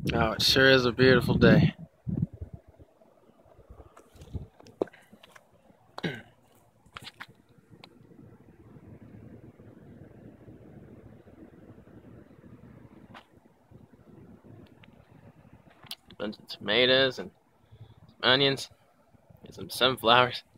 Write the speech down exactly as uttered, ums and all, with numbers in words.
Oh, it sure is a beautiful day. Bunch of tomatoes and some onions and some sunflowers.